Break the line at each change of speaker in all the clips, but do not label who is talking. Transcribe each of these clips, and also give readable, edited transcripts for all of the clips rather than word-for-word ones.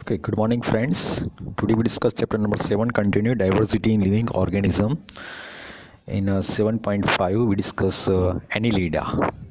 Okay, good morning, friends. Today we discuss chapter number 7, continue diversity in living organism. In 7.5, we discuss Annelida.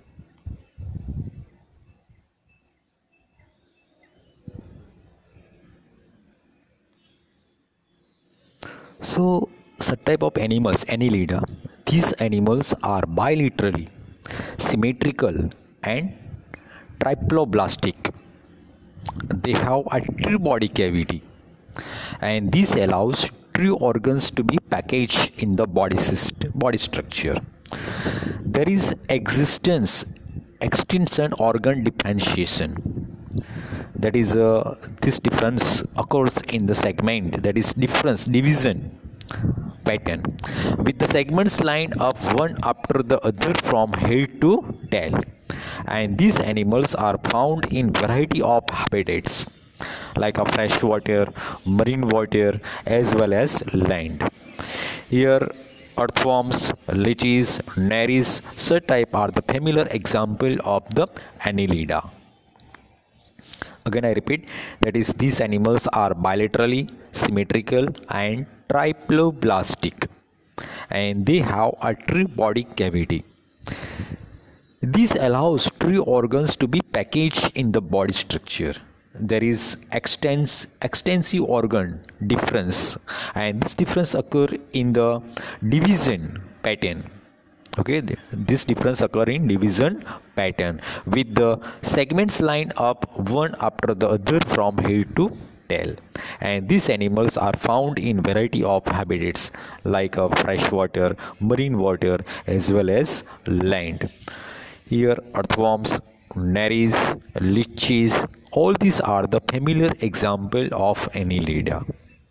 So, such type of animals, Annelida, these animals are bilaterally symmetrical and triploblastic. They have a true body cavity, and this allows true organs to be packaged in the body structure. There is extension organ differentiation. That is, this difference occurs in the segment, that is division pattern, with the segments lined up one after the other from head to tail. And these animals are found in variety of habitats like a freshwater, marine water, as well as land. Here, earthworms, leeches, nares, such type are the familiar example of the Annelida. Again, I repeat, that is, these animals are bilaterally symmetrical and triploblastic, and they have a true body cavity. This allows true organs to be packaged in the body structure. There is extensive organ difference, and this difference occur in the division pattern. Okay, this difference occur in division pattern with the segments lined up one after the other from head to tail. And these animals are found in variety of habitats like freshwater, marine water, as well as land. Here, earthworms, nares, leeches, all these are the familiar example of Annelida.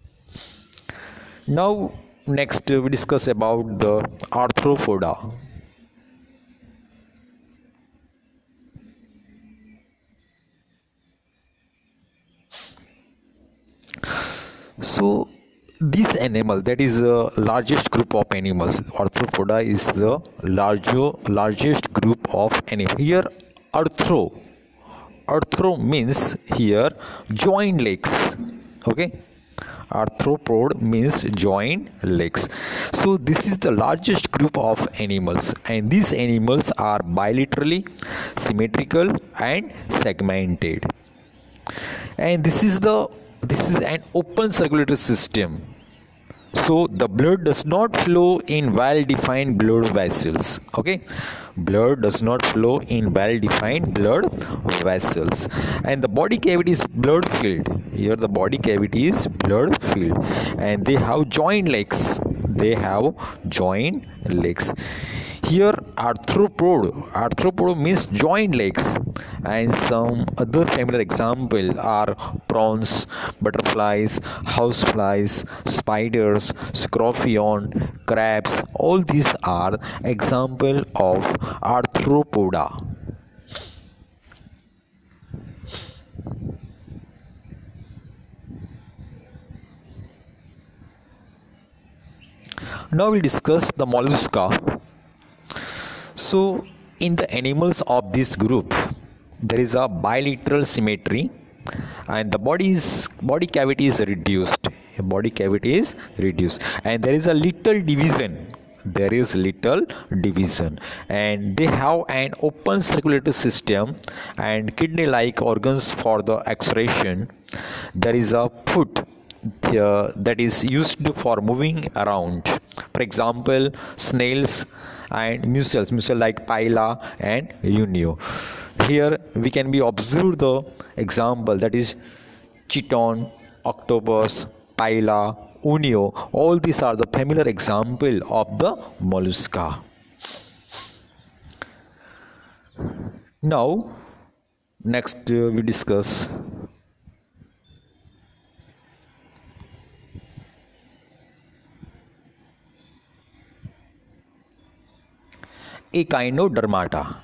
Now, next we discuss about the arthropoda. So, this animal, that is the largest group of animals. Arthropoda is the largest group of animals. Here, arthro means here joint legs. Okay, arthropod means joint legs. So this is the largest group of animals, and these animals are bilaterally symmetrical and segmented. And this is an open circulatory system. So the blood does not flow in well-defined blood vessels. Okay, blood does not flow in well-defined blood vessels, and the body cavity is blood filled. Here the body cavity is blood filled, and they have joint legs. Here, arthropod means joint legs, and some other familiar example are prawns, butterflies, houseflies, spiders, scorpion, crabs. All these are example of arthropoda. Now we'll discuss the mollusca. So, in the animals of this group, there is a bilateral symmetry, and the body cavity is reduced. And there is little division. And they have an open circulatory system and kidney-like organs for the excretion. There is a foot that is used for moving around. For example, snails and mussels like Pila and Unio. Here we can be observed the example, that is chiton, octopus, Pila, Unio. All these are the familiar example of the mollusca. Now, next we discuss Echinodermata.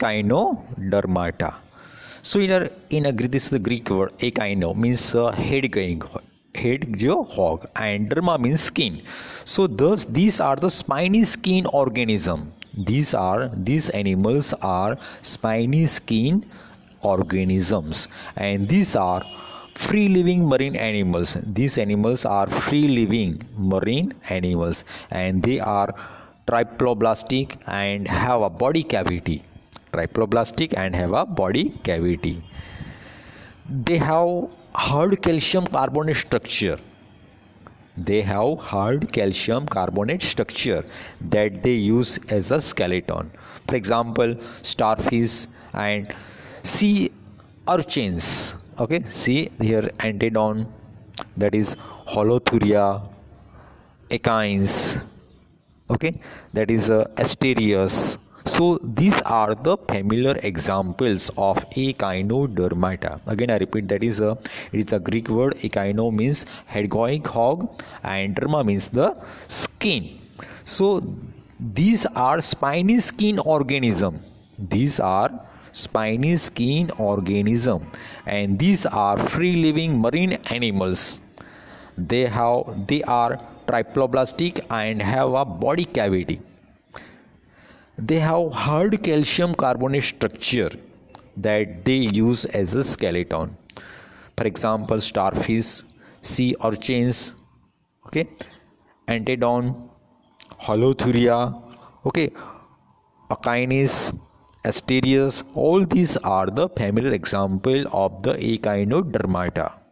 So this is the Greek word echino, means head hog, and derma means skin. So thus these are the spiny skin organism. These animals are spiny skin organisms, and these are free living marine animals. These animals are free living marine animals, and they are triploblastic and have a body cavity. Triploblastic and have a body cavity. They have hard calcium carbonate structure. They have hard calcium carbonate structure that they use as a skeleton. For example, starfish and sea urchins. Okay, see here Antedon, that is Holothuria, Echines, okay, that is Asterius. So these are the familiar examples of echinodermata. Again I repeat, that is it is a Greek word. Echino means head-going hog and derma means the skin. So these are spiny skin organism. These are spiny skin organism, and these are free living marine animals. They are triploblastic and have a body cavity. They have hard calcium carbonate structure that they use as a skeleton. For example, starfish, sea urchins, okay, Antedon, Holothuria, okay, Echines, Asterius. All these are the familiar example of the echinodermata.